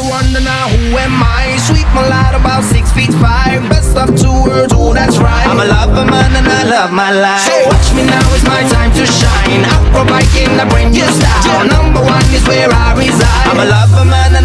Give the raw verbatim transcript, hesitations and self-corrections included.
wonder now who am I? Sweet mulatto about six feet five. Best of two worlds, oh that's right. I'm a lover man and I love my life. So watch me now, it's my time to shine. Acrobat in a brand new style. Number one is where I reside. I'm a lover man